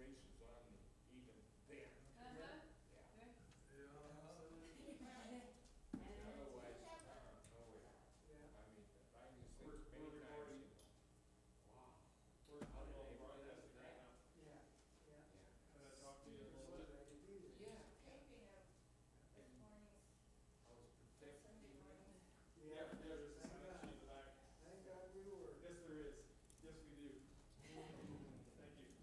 races on even then. Uh-huh. Yeah. Yeah. Otherwise, no way. Yeah. I mean, I can think We're many times, recording. you know, wow. We're How did all they run broadcasting that? right now. Yeah, yeah. Yeah. Can I talk to you a That's little what bit? I could do. Yeah. Taping of this morning's I was protecting Sunday you. morning. Yeah, there's a Thank sign God. sheet in the back. Thank God we were. Yes, there is. Yes, we do. Thank you.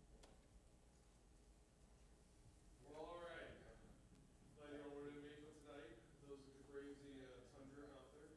Well, all right. Glad you all were to meet for tonight. Those who could brave the tundra out there.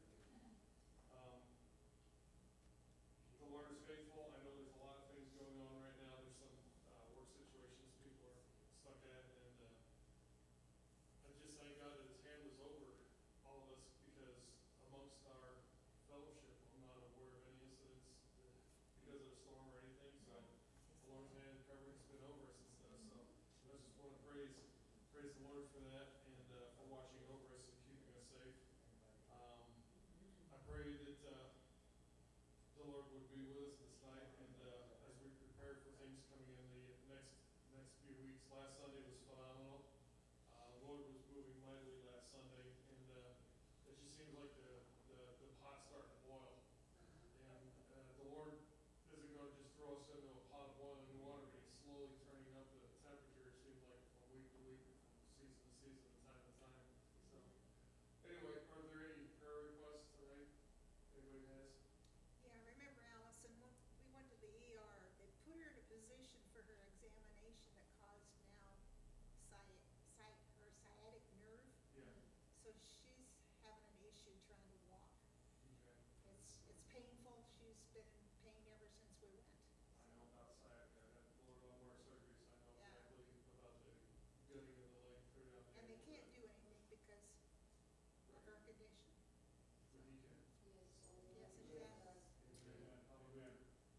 The Lord is faithful. I know there's a lot of things going on right now. There's some work situations people are stuck at, and I just thank God that His hand was over all of us, because amongst our fellowship, I'm not aware of any incidents because of a storm or anything. So the Lord's hand and covering's been over us and stuff. So I just want to praise the Lord for that, and for watching over us and keeping us safe. I pray that the Lord would be with us this night, and as we prepare for things coming in the next few weeks. Last Sunday was phenomenal. The Lord was moving mightily last Sunday, and it just seems like the pot's starting to boil. And the Lord isn't going to just throw us into a pot of boiling water, but He's slowly turning up the temperature, it seems like, from week to week, from season to season, time to time. So, anyway, are there any prayer requests tonight? Anybody has? Yeah, I remember Allison, when we went to the ER, they put her in a position for her examination that caused now sciatic nerve. Yeah. So she's having an issue trying to walk. Okay. It's painful. She's been in pain ever since we went. I know about sciatic. I had lower lumbar surgery, so I know Yeah. exactly about the gutting of the leg, clear down the And they ankle. can't do anything because of her condition. But He can. Yes, it does. Amen. Hallelujah.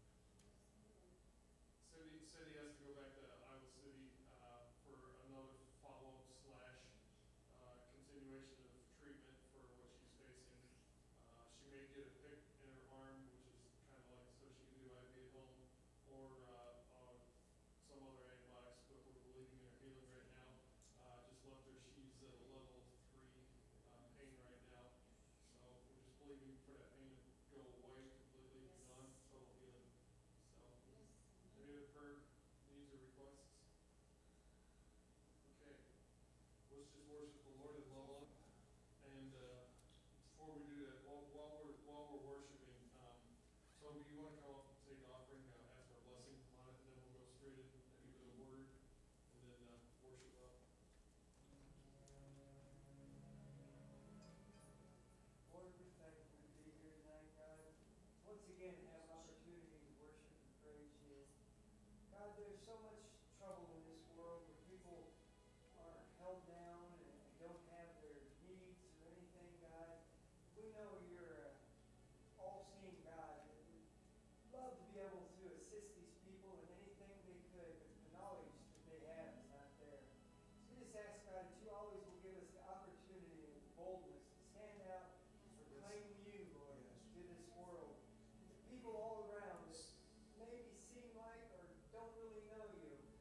Cindy has to go back to Iowa City for another follow-up / continuation of treatment for what she's facing. She may get a pick in her arm, which is kind of like so she can do IV at home, or some other antibiotics, but we're believing in her healing right now. Just left her, she's at a level 3 pain right now. So we're just believing for that pain to go away completely, be gone, total healing. So, any other prayer needs or requests? Okay. Let's just worship the Lord and love on Him. And before we do that, while we're worshiping, Toby, you want to come up and take offering, ask for a blessing on it, and then we'll go straight in and give it a word, and then worship up. Lord, we thank you to be here tonight, God. Once again, have an opportunity to worship and praise you. God, there's so much trouble in this world where people are held down and don't have their needs or anything, God. We know you're an all-seeing God, and we'd love to be able to assist these people in anything they could, but the knowledge that they have is not there. So we just ask, God, that you always will give us the opportunity and the boldness to stand out and proclaim you, Lord, to this world. The people all around us maybe seem like or don't really know you,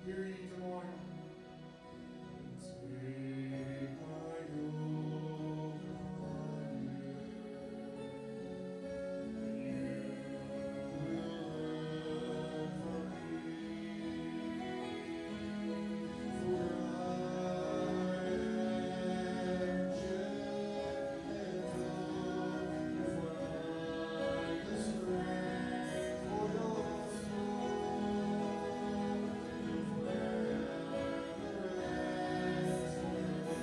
Hear ye Des Moines. Take my yoke upon you, and you will learn from me. For I am gentle and find the strength for your soul. You'll find the rest in the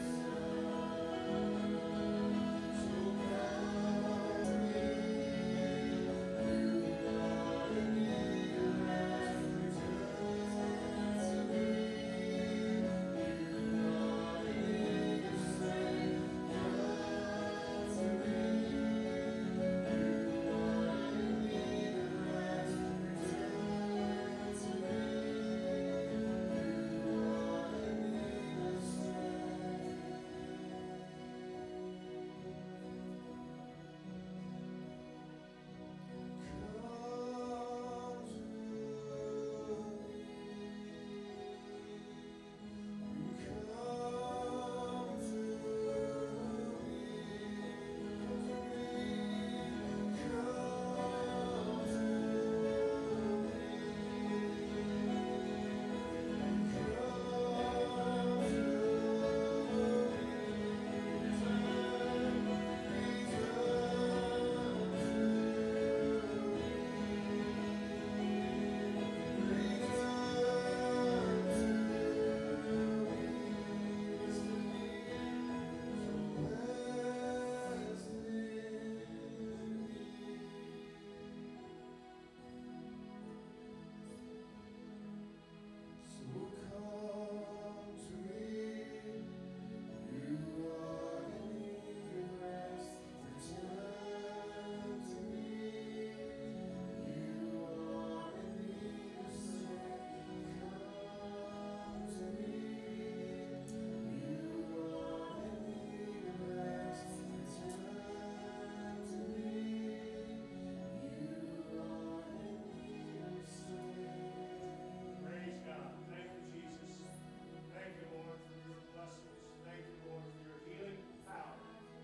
Praise God. Thank you, Jesus. Thank you, Lord, for your blessings. Thank you, Lord, for your healing power.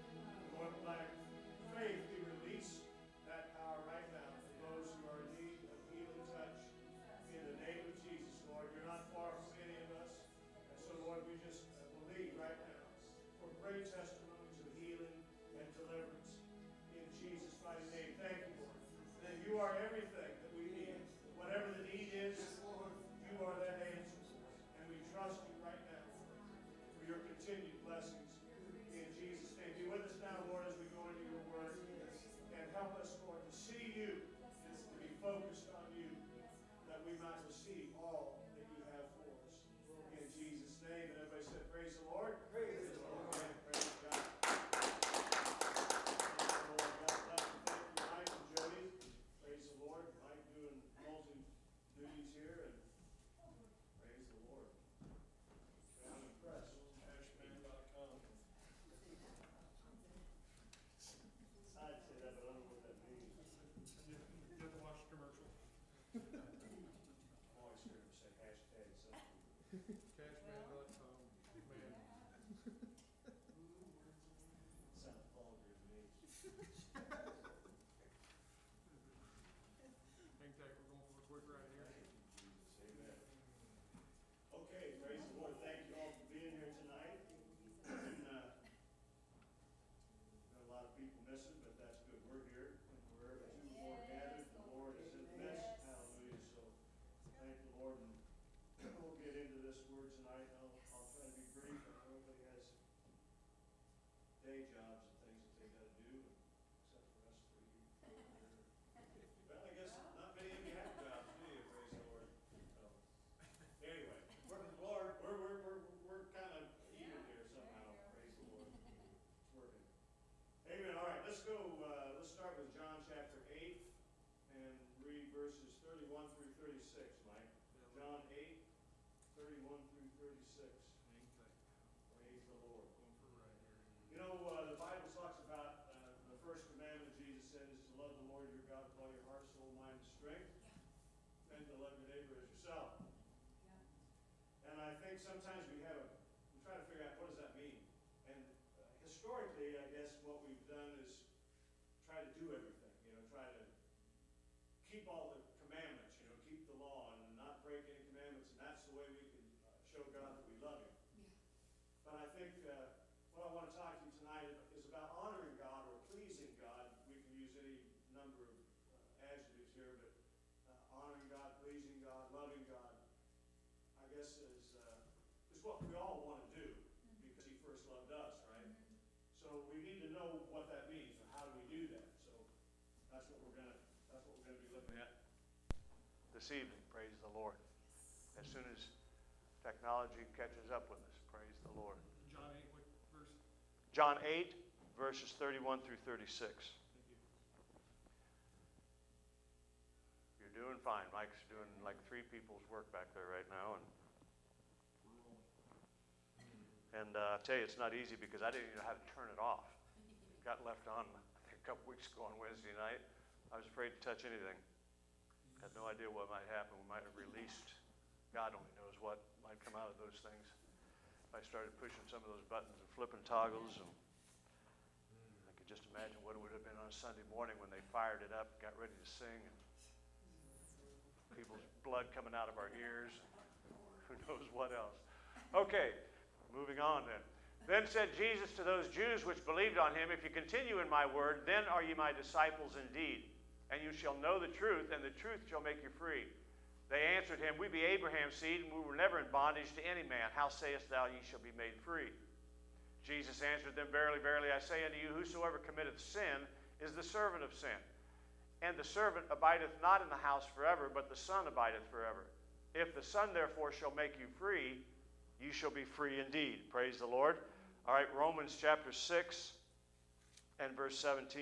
Lord, let faith be released, that power right now to those who are in need of healing touch. In the name of Jesus, Lord, you're not far from any of us. And so, Lord, we just believe right now for great testimonies of healing and deliverance. In Jesus' mighty name, thank you, Lord, that you are everything that we need. Whatever the need is, you are that answer. And we trust you right now for your continued blessings. In Jesus' name, be with us now, Lord, as we go into your word. And help us, Lord, to see you, to be focused on you, that we might receive all that you have for us. In Jesus' name. And everybody said, praise the Lord. Praise the Lord. Amen. Praise God. Praise the Lord. God bless you. Thank you, Mike and Jody. Praise the Lord. Mike doing multi-duties here. And praise the Lord. I'm impressed. Cashman.com. I'd say that, but I don't know what that means. You have to watch the commercial. I'm always scared to say hashtag something. Cashman.com. Man. Sounds vulgar to me. Hang tight, we're going for a quick ride here. Amen. Okay, praise the Lord. Thank you all for being here tonight. And, got a lot of people missing, but that's good. We're here. And wherever two or more are gathered, the Lord is in the midst. Hallelujah. So thank the Lord. And we'll get into this word tonight. I'll try to be brief. I know everybody has day jobs and things that they got to do, except for us three. Well, I guess not many of you have jobs, do you? Praise the Lord. So, anyway, we're kind of even here somehow. Praise the Lord. It's working. Amen. All right, let's go. Let's start with John chapter 8 and read verses 31 through 36, Mike. John 8, 31 through 36. Hang tight. Praise the Lord. Going for a ride here. You know, the Bible talks about the first commandment Jesus said is to love the Lord your God with all your heart, soul, mind, and strength, and to love your neighbor as yourself. sometimes we try to figure out what does that mean. And historically, I guess what we've done is try to do everything, try to keep all the commandments, keep the law and not break any commandments, and that's the way we can show God that we love Him. But I think what I want to talk to you tonight is about honoring God or pleasing God. We can use any number of adjectives here, but honoring God, pleasing God, loving God, I guess is what we all want to do because He first loved us, right? So we need to know what that means and how do we do that. So that's what we're gonna be looking at this evening. Praise the Lord. As soon as technology catches up with us, praise the Lord. John 8, what verse? John 8, verses 31 through 36. Thank you. You're doing fine. Mike's doing like 3 people's work back there right now. And I tell you, it's not easy because I didn't even know how to turn it off. It got left on a couple weeks ago on Wednesday night. I was afraid to touch anything. Had no idea what might happen. We might have released, God only knows what might come out of those things. I started pushing some of those buttons and flipping toggles, and I could just imagine what it would have been on a Sunday morning when they fired it up, got ready to sing, and people's blood coming out of our ears. Who knows what else. Okay. Moving on then. Then said Jesus to those Jews which believed on him, if you continue in my word, then are ye my disciples indeed. And you shall know the truth, and the truth shall make you free. They answered him, we be Abraham's seed, and we were never in bondage to any man. How sayest thou, ye shall be made free? Jesus answered them, verily, verily, I say unto you, whosoever committeth sin is the servant of sin. And the servant abideth not in the house forever, but the Son abideth forever. If the Son therefore shall make you free, you shall be free indeed. Praise the Lord. All right, Romans chapter 6 and verse 17.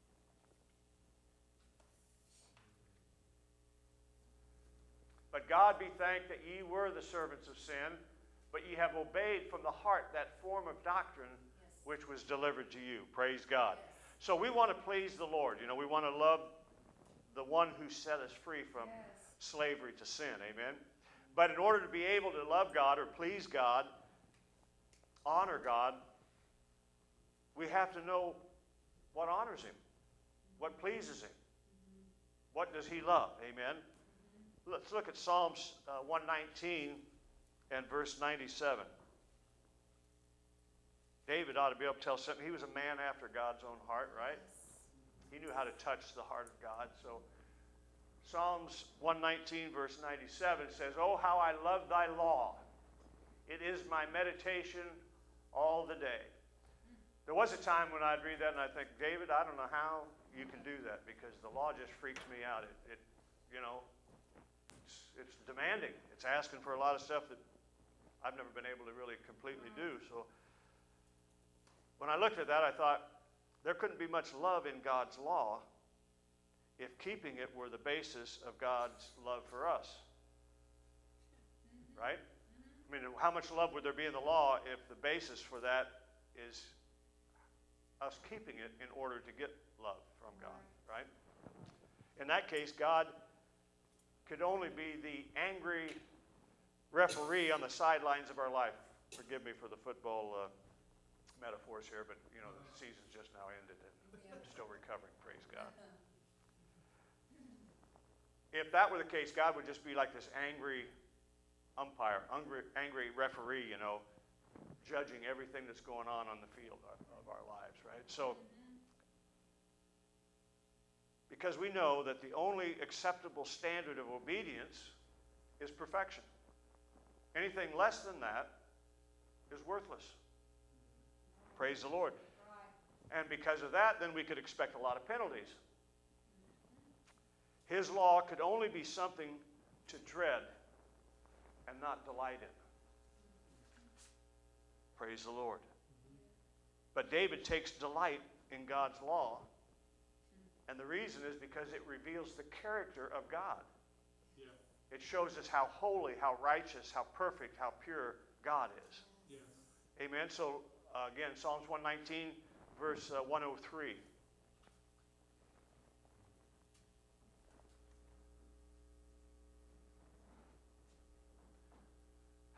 But God be thanked that ye were the servants of sin, but ye have obeyed from the heart that form of doctrine which was delivered to you. Praise God. So we want to please the Lord. We want to love the one who set us free from slavery to sin. Amen. But in order to be able to love God or please God, honor God, we have to know what honors Him, what pleases Him, what does He love. Amen. Let's look at Psalms 119 and verse 97. David ought to be able to tell something. He was a man after God's own heart, right? He knew how to touch the heart of God. So Psalms 119 verse 97 says, oh, how I love thy law. It is my meditation all the day. There was a time when I'd read that and I'd think, David, I don't know how you can do that because the law just freaks me out. It's demanding. It's asking for a lot of stuff that I've never been able to really completely do. So when I looked at that, I thought there couldn't be much love in God's law if keeping it were the basis of God's love for us. Right? I mean, how much love would there be in the law if the basis for that is us keeping it in order to get love from God, right? In that case, God could only be the angry referee on the sidelines of our life. Forgive me for the football metaphors here, but the season's just now ended and I'm still recovering, praise God. If that were the case, God would just be like this angry umpire, angry referee, judging everything that's going on the field of our lives, right? So, because we know that the only acceptable standard of obedience is perfection. Anything less than that is worthless. Praise the Lord. And because of that, then we could expect a lot of penalties. His law could only be something to dread and not delight in. Praise the Lord. But David takes delight in God's law, and the reason is because it reveals the character of God. Yeah. It shows us how holy, how righteous, how perfect, how pure God is. Yes. Amen. So again, Psalms 119, verse 103.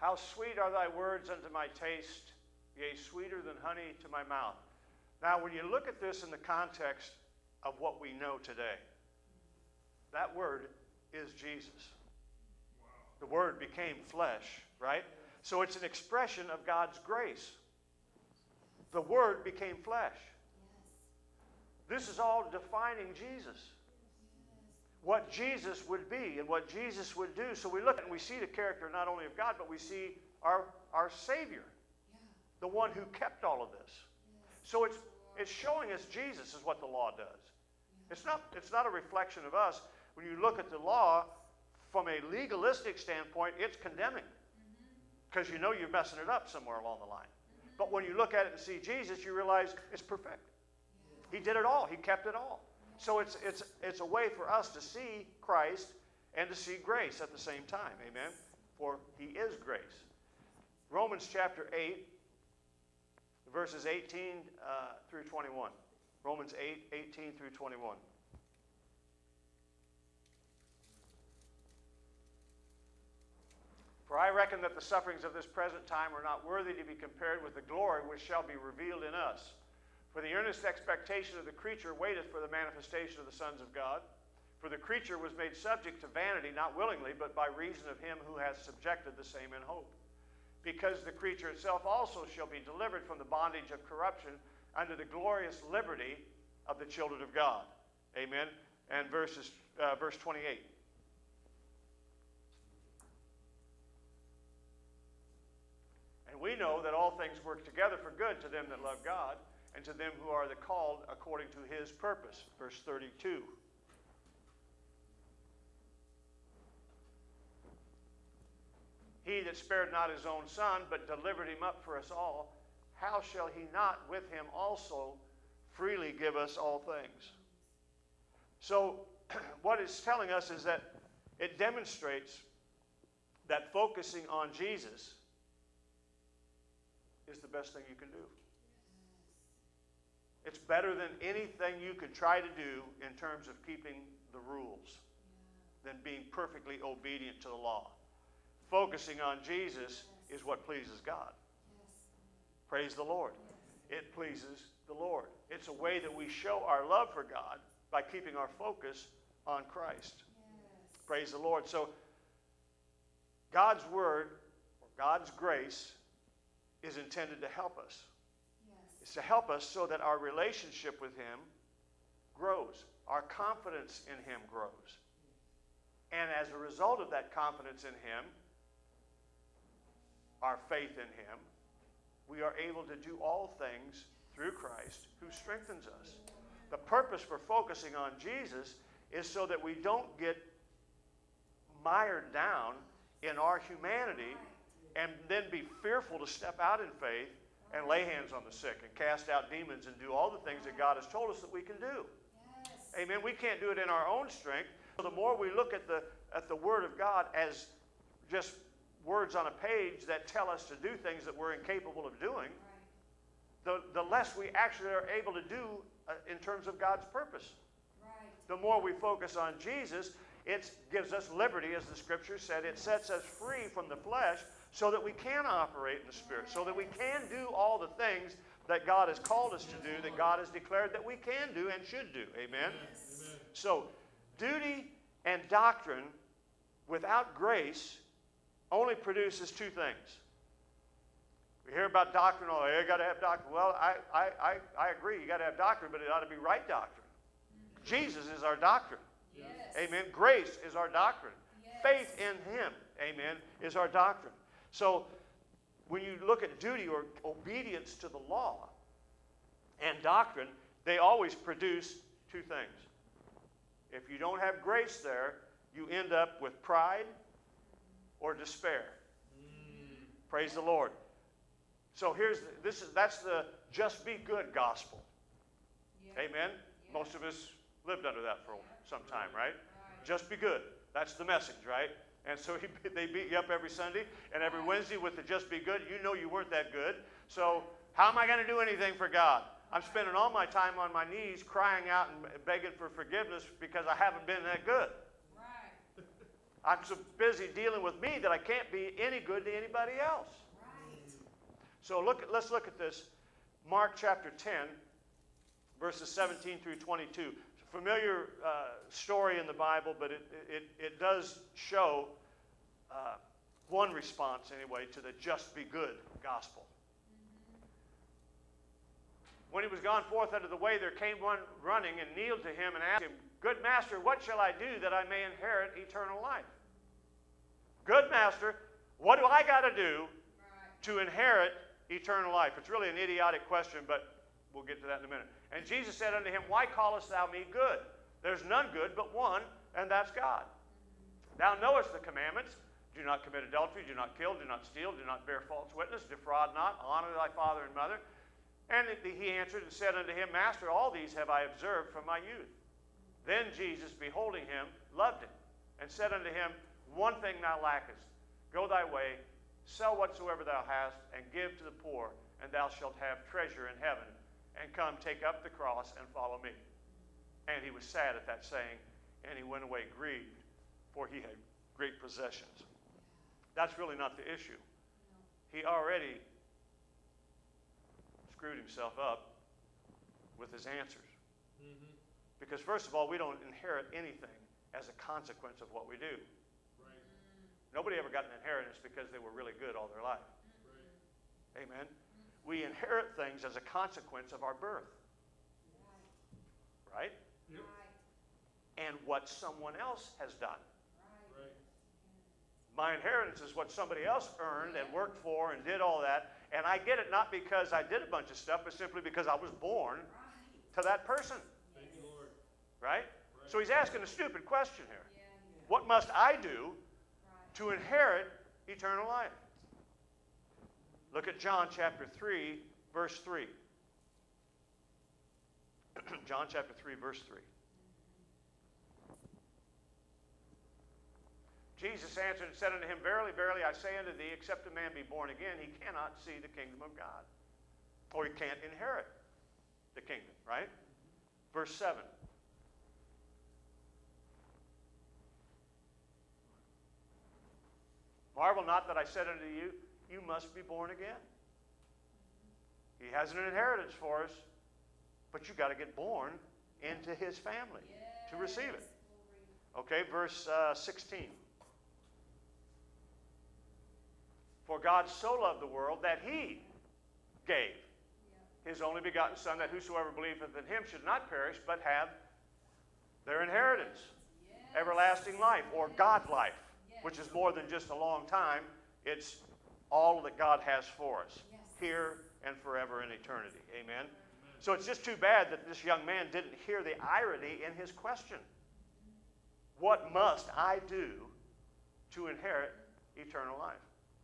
How sweet are thy words unto my taste, yea, sweeter than honey to my mouth. Now, when you look at this in the context of what we know today, that word is Jesus. The Word became flesh, right? So it's an expression of God's grace. The Word became flesh. This is all defining Jesus. What Jesus would be and what Jesus would do. So we look and we see the character not only of God, but we see our Savior. The one who kept all of this. So it's showing us Jesus is what the law does. It's not a reflection of us. When you look at the law, from a legalistic standpoint, it's condemning. Because you know you're messing it up somewhere along the line. But when you look at it and see Jesus, you realize it's perfect. He did it all. He kept it all. So it's a way for us to see Christ and to see grace at the same time. Amen? For He is grace. Romans chapter 8, verses 18 through 21. Romans 8, 18 through 21. For I reckon that the sufferings of this present time are not worthy to be compared with the glory which shall be revealed in us. For the earnest expectation of the creature waiteth for the manifestation of the sons of God. For the creature was made subject to vanity, not willingly, but by reason of him who hath subjected the same in hope. Because the creature itself also shall be delivered from the bondage of corruption unto the glorious liberty of the children of God. Amen. And verse 28. And we know that all things work together for good to them that love God, and to them who are the called according to His purpose. Verse 32. He that spared not His own Son, but delivered Him up for us all, how shall He not with Him also freely give us all things? So, what it's telling us is that it demonstrates that focusing on Jesus is the best thing you can do. It's better than anything you could try to do in terms of keeping the rules, than being perfectly obedient to the law. Focusing on Jesus is what pleases God. Praise the Lord. It pleases the Lord. It's a way that we show our love for God by keeping our focus on Christ. Praise the Lord. So God's Word, or God's grace, is intended to help us. It's to help us so that our relationship with Him grows. Our confidence in Him grows. And as a result of that confidence in Him, our faith in Him, we are able to do all things through Christ who strengthens us. The purpose for focusing on Jesus is so that we don't get mired down in our humanity and then be fearful to step out in faith and lay hands on the sick and cast out demons and do all the things that God has told us that we can do. Amen. We can't do it in our own strength. So the more we look at the Word of God as just words on a page that tell us to do things that we're incapable of doing, the less we actually are able to do in terms of God's purpose. The more we focus on Jesus, it gives us liberty, as the Scripture said. It sets us free from the flesh so that we can operate in the Spirit, so that we can do all the things that God has called us to do, that God has declared that we can do and should do. Amen? So, duty and doctrine without grace only produces two things. We hear about doctrine, oh, you got to have doctrine. Well, I agree, you got to have doctrine, but it ought to be right doctrine. Jesus is our doctrine. Amen. Grace is our doctrine. Faith in Him, amen, is our doctrine. So, when you look at duty or obedience to the law and doctrine, they always produce two things. If you don't have grace there, you end up with pride or despair. Praise the Lord. So that's the just be good gospel. Amen. Most of us lived under that for some time, right? Just be good. That's the message, right? And so they beat you up every Sunday and every Wednesday with the just be good. You know you weren't that good. So how am I going to do anything for God? I'm spending all my time on my knees crying out and begging for forgiveness because I haven't been that good. I'm so busy dealing with me that I can't be any good to anybody else. Right. So let's look at this. Mark chapter 10, verses 17 through 22. It's a familiar story in the Bible, but it does show one response, anyway, to the just be good gospel. When he was gone forth out of the way, there came one running and kneeled to him and asked him, Good master, what shall I do that I may inherit eternal life? Good master, what do I got to do to inherit eternal life? It's really an idiotic question, but we'll get to that in a minute. And Jesus said unto him, Why callest thou me good? There's none good but one, and that's God. Thou knowest the commandments. Do not commit adultery, do not kill, do not steal, do not bear false witness, defraud not, honor thy father and mother. And he answered and said unto him, Master, all these have I observed from my youth. Then Jesus, beholding him, loved him, and said unto him, One thing thou lackest. Go thy way, sell whatsoever thou hast, and give to the poor, and thou shalt have treasure in heaven. And come, take up the cross, and follow me. And he was sad at that saying, and he went away grieved, for he had great possessions. That's really not the issue. He already screwed himself up with his answers. Because first of all, we don't inherit anything as a consequence of what we do. Right. Nobody ever got an inheritance because they were really good all their life. Right. Amen? We inherit things as a consequence of our birth. Right? Yep. And what someone else has done. Right. My inheritance is what somebody else earned and worked for and did all that. And I get it not because I did a bunch of stuff, but simply because I was born to that person. Thank you, Lord. Right? So he's asking a stupid question here. What must I do to inherit eternal life? Look at John chapter 3, verse 3. John chapter 3, verse 3. Jesus answered and said unto him, Verily, verily, I say unto thee, except a man be born again, he cannot see the kingdom of God. Or he can't inherit the kingdom, right? Verse 7. Marvel not that I said unto you, you must be born again. He has an inheritance for us, but you've got to get born into his family to receive it. Okay, verse 16. For God so loved the world that he gave his only begotten Son, that whosoever believeth in him should not perish, but have their inheritance, everlasting life, or God life, which is more than just a long time. It's all that God has for us, here and forever in eternity. Amen? So it's just too bad that this young man didn't hear the irony in his question. What must I do to inherit eternal life?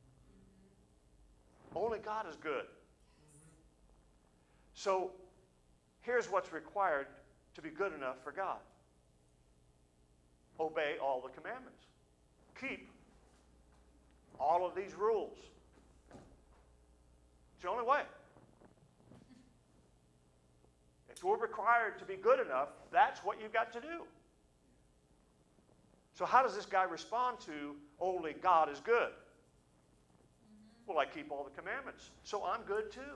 Only God is good. So here's what's required to be good enough for God. Obey all the commandments. Keep all of these rules. It's the only way. If we're required to be good enough, that's what you've got to do. So how does this guy respond to only God is good? Well, I keep all the commandments, so I'm good too.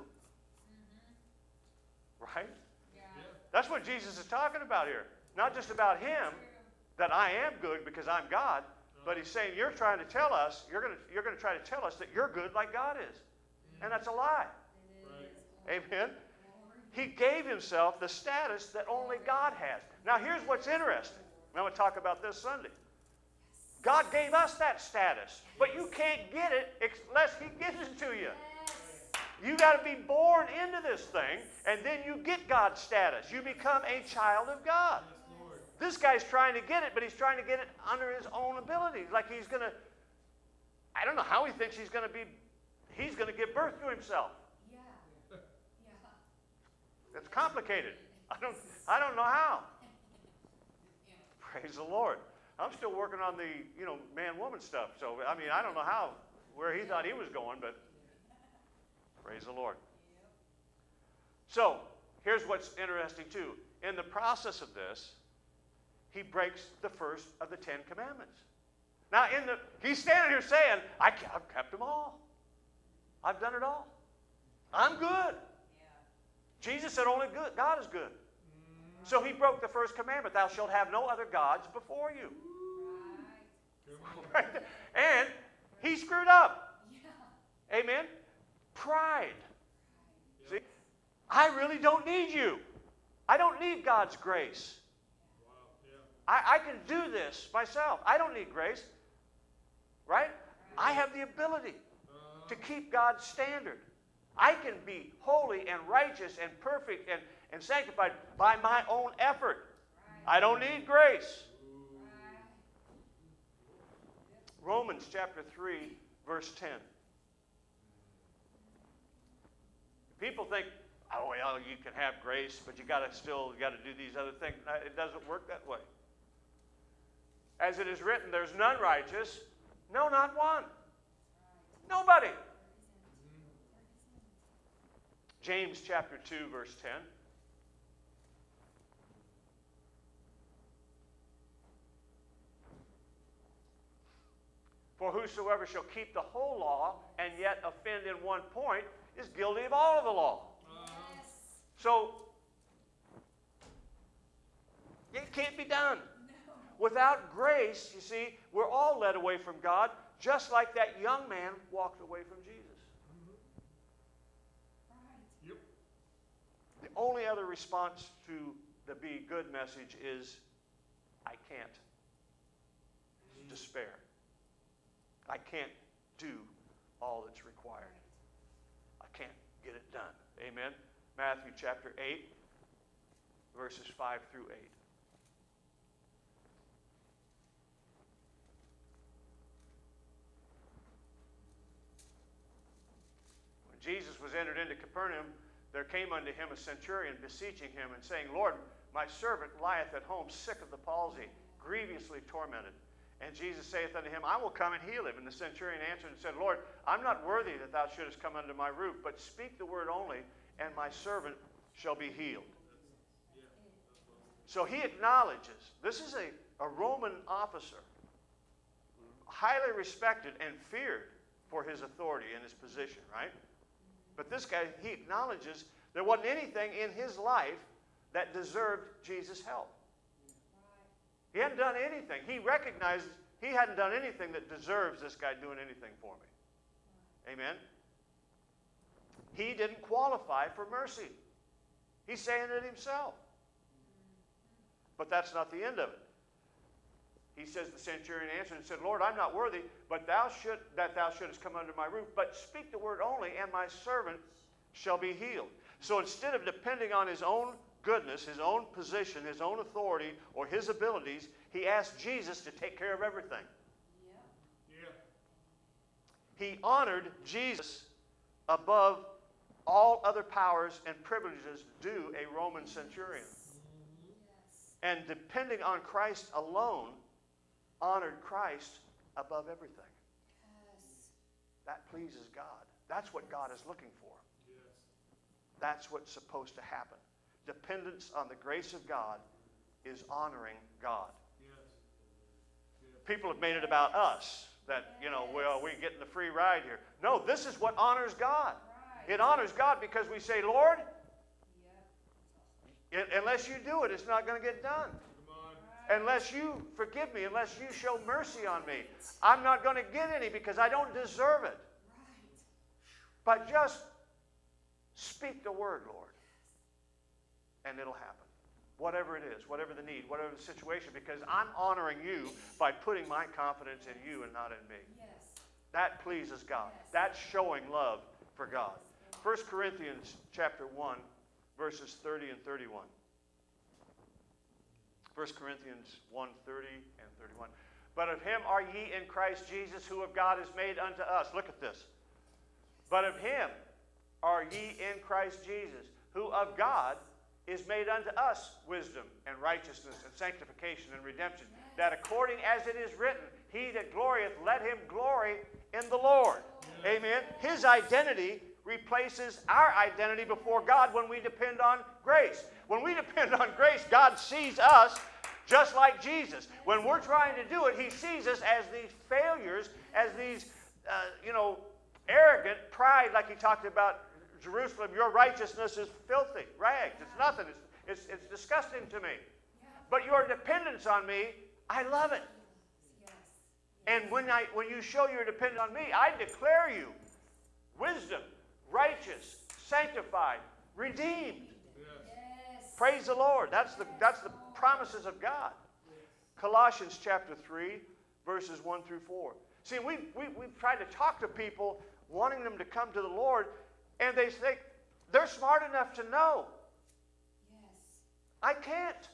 Right? That's what Jesus is talking about here. Not just about him, that I am good because I'm God, but he's saying you're trying to tell us, you're going to try to tell us that you're good like God is. And that's a lie. Right. Amen? He gave himself the status that only God has. Now here's what's interesting. I'm going to talk about this Sunday. God gave us that status, but you can't get it unless he gives it to you. You got to be born into this thing, and then you get God's status. You become a child of God. Yes, Lord. This guy's trying to get it, but he's trying to get it under his own ability. Like he's going to, I don't know how he thinks he's going to give birth to himself. It's complicated. I don't know how. Praise the Lord. I'm still working on the, man-woman stuff. So, I don't know where he thought he was going, but praise the Lord. So, here's what's interesting too. In the process of this, he breaks the first of the 10 commandments. Now, he's standing here saying, I've kept them all. I've done it all. I'm good. Jesus said only good. God is good. So he broke the first commandment. Thou shalt have no other gods before you. Right. And he screwed up. Amen. Pride. See, I really don't need you. I don't need God's grace. I can do this myself. I don't need grace. Right? I have the ability to keep God's standard. I can be holy and righteous and perfect and sanctified by my own effort. I don't need grace. Romans chapter 3, verse 10. People think, oh, well, you can have grace, but you got to do these other things. No, it doesn't work that way. As it is written, there's none righteous, no, not one. Nobody. James chapter 2, verse 10. For whosoever shall keep the whole law and yet offend in one point is guilty of all of the law. Yes. So, it can't be done. No. Without grace, you see, we're all led away from God, just like that young man walked away from Jesus. Right. Yep. The only other response to the be good message is, I can't. Despair. I can't do all that's required. I can't get it done. Amen? Matthew chapter 8, verses 5 through 8. When Jesus was entered into Capernaum, there came unto him a centurion beseeching him and saying, Lord, my servant lieth at home sick of the palsy, grievously tormented. And Jesus saith unto him, I will come and heal him. And the centurion answered and said, Lord, I'm not worthy that thou shouldest come under my roof, but speak the word only, and my servant shall be healed. So he acknowledges, this is a Roman officer, highly respected and feared for his authority and his position, right? But this guy, he acknowledges there wasn't anything in his life that deserved Jesus' help. He hadn't done anything. He recognized he hadn't done anything that deserves this guy doing anything for me. Amen? He didn't qualify for mercy. He's saying it himself. But that's not the end of it. He says, the centurion answered and said, Lord, I'm not worthy, but thou shouldest come under my roof. But speak the word only, and my servant shall be healed. So instead of depending on his own goodness, his own position, his own authority, or his abilities, he asked Jesus to take care of everything. Yeah. He honored Jesus above all other powers and privileges due a Roman centurion. Yes. And depending on Christ alone, honored Christ above everything. Yes. That pleases God. That's what God is looking for. Yes. That's what's supposed to happen. Dependence on the grace of God is honoring God. Yes. People have made it about us, that, well, we're getting the free ride here. No, this is what honors God. Right. It honors God because we say, Lord, Yep. unless you do it, it's not going to get done. Come on. Unless you forgive me, unless you show mercy on me, I'm not going to get any because I don't deserve it. Right. But just speak the word, Lord, and it'll happen. Whatever it is, whatever the need, whatever the situation, because I'm honoring you by putting my confidence in you and not in me. Yes. That pleases God. Yes. That's showing love for God. 1 Corinthians chapter 1, verses 30 and 31. 1 Corinthians 1, 30 and 31. But of him are ye in Christ Jesus, who of God is made unto us. Look at this. But of him are ye in Christ Jesus, who of God is made unto us wisdom and righteousness and sanctification and redemption, that according as it is written, he that glorieth, let him glory in the Lord. Amen. His identity replaces our identity before God when we depend on grace. When we depend on grace, God sees us just like Jesus. When we're trying to do it, he sees us as these failures, as these, arrogant pride, like he talked about Jerusalem. Your righteousness is filthy rags. It's nothing. It's disgusting to me. But your dependence on me, I love it. And when you show your dependence on me, I declare you wisdom, righteous, sanctified, redeemed. Yes. Praise the Lord. That's the promises of God. Colossians chapter 3, verses 1 through 4. See, we've tried to talk to people wanting them to come to the Lord, and they think they're smart enough to know. Yes. I can't. Right.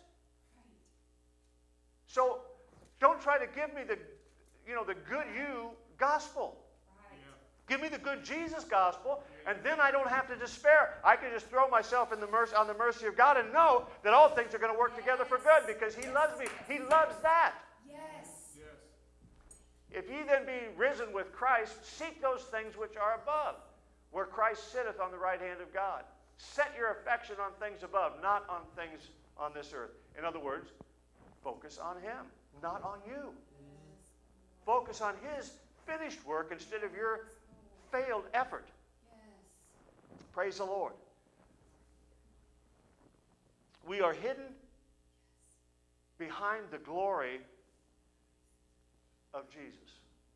So don't try to give me the good you gospel. Right. Give me the good Jesus gospel, and then I don't have to despair. I can just throw myself on the mercy of God and know that all things are going to work together for good because he loves me. He loves that. Yes. If ye then be risen with Christ, seek those things which are above, where Christ sitteth on the right hand of God. Set your affection on things above, not on things on this earth. In other words, focus on him, not on you. Focus on his finished work instead of your failed effort. Yes. Praise the Lord. We are hidden behind the glory of Jesus.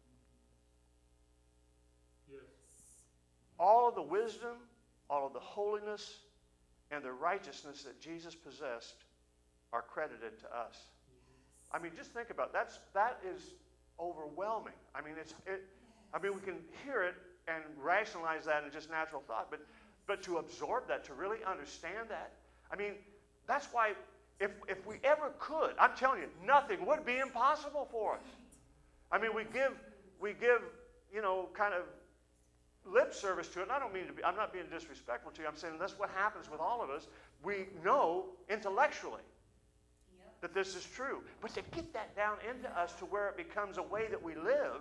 Yes. All of the wisdom, all of the holiness, and the righteousness that Jesus possessed are credited to us. I mean, just think about it. That is overwhelming. I mean, we can hear it and rationalize that in just natural thought, but to absorb that, to really understand that, I mean, that's why if we ever could, I'm telling you, nothing would be impossible for us. I mean, we give kind of lip service to it. And I'm not being disrespectful to you. I'm saying that's what happens with all of us. We know intellectually that this is true. But to get that down into us to where it becomes a way that we live,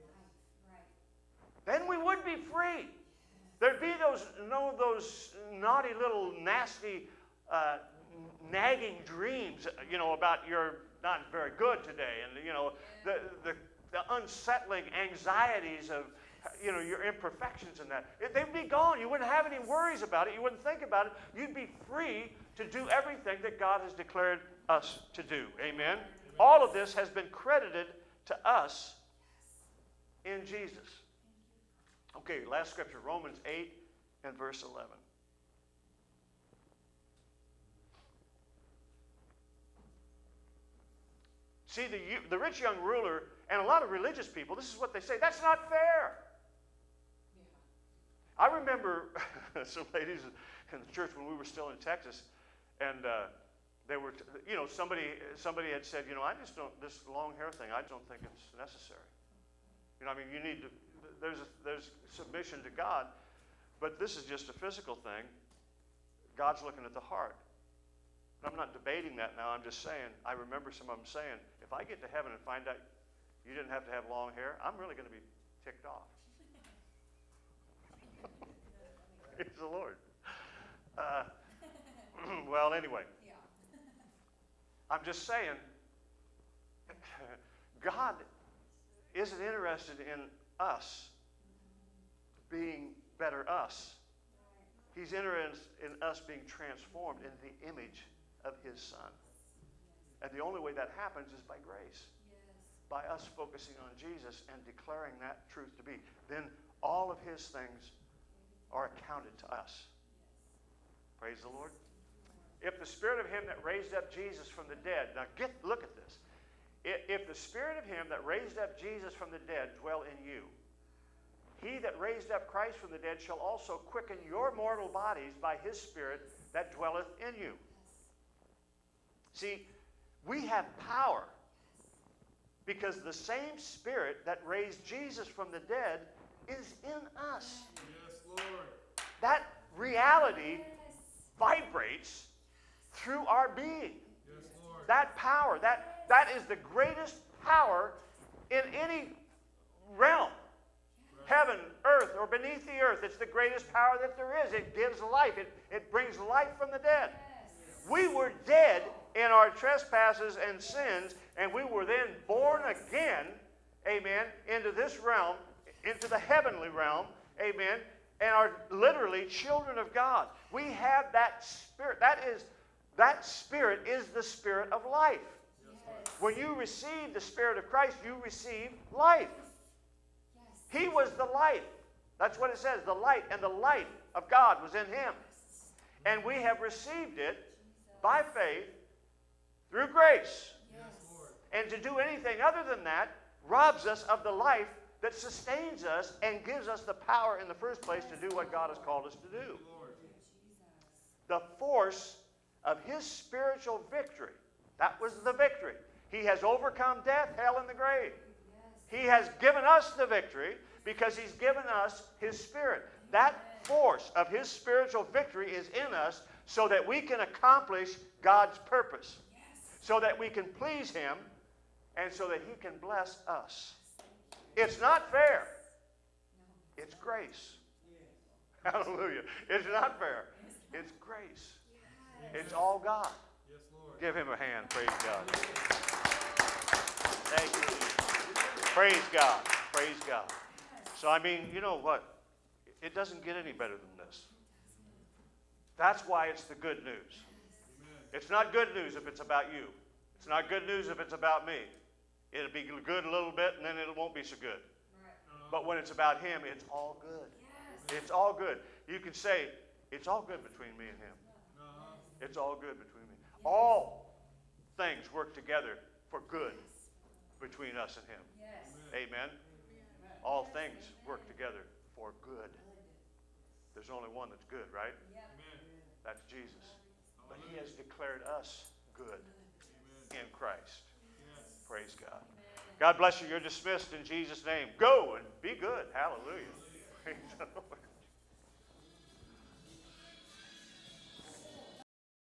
then we would be free. There'd be those naughty little nasty nagging dreams, about you're not very good today, and the unsettling anxieties of your imperfections and that. They'd be gone. You wouldn't have any worries about it. You wouldn't think about it. You'd be free to do everything that God has declared us to do. Amen? All of this has been credited to us in Jesus. Okay, last scripture, Romans 8 and verse 11. See, the rich young ruler and a lot of religious people, this is what they say, that's not fair. I remember some ladies in the church when we were still in Texas, and they were, somebody had said, I just don't, this long hair thing, I don't think it's necessary. You need to, there's submission to God, but this is just a physical thing. God's looking at the heart. I'm not debating that now. I'm just saying, I remember some of them saying, if I get to heaven and find out you didn't have to have long hair, I'm really going to be ticked off. Praise the Lord. Well, anyway. Yeah. I'm just saying, God isn't interested in us being better us. He's interested in us being transformed into the image of his Son. And the only way that happens is by grace. By us focusing on Jesus and declaring that truth to be. Then all of his things are accounted to us. Praise the Lord. If the Spirit of him that raised up Jesus from the dead, now look at this. If the Spirit of him that raised up Jesus from the dead dwell in you, he that raised up Christ from the dead shall also quicken your mortal bodies by his Spirit that dwelleth in you. See, we have power because the same Spirit that raised Jesus from the dead is in us. Yes, Lord. That reality vibrates through our being. Yes, Lord. That power, that is the greatest power in any realm. Heaven, earth, or beneath the earth. It's the greatest power that there is. It gives life. It brings life from the dead. We were dead in our trespasses and sins, and we were then born again, amen, into this realm, into the heavenly realm, amen, and are literally children of God. We have that Spirit. That Spirit is the Spirit of life. Yes. When you receive the Spirit of Christ, you receive life. Yes. He was the light. That's what it says, the light, and the light of God was in him. And we have received it by faith through grace. Yes. And to do anything other than that robs us of the life that sustains us and gives us the power in the first place to do what God has called us to do. The force of his spiritual victory. That was the victory. He has overcome death, hell, and the grave. He has given us the victory because he's given us his Spirit. That force of his spiritual victory is in us so that we can accomplish God's purpose, so that we can please him, and so that he can bless us. It's not fair. It's grace. Hallelujah. It's not fair. It's grace. It's all God. Yes, Lord. Give him a hand. Praise God. Thank you. Praise God. Praise God. So, I mean, you know what? It doesn't get any better than this. That's why it's the good news. It's not good news if it's about you. It's not good news if it's about me. It'll be good a little bit, and then it won't be so good. But when it's about him, it's all good. It's all good. You can say, it's all good between me and him. It's all good between me. All things work together for good between us and him. Amen. All things work together for good. There's only one that's good, right? That's Jesus. But he has declared us good in Christ. Praise God. God bless you. You're dismissed in Jesus' name. Go and be good. Hallelujah. Praise the Lord.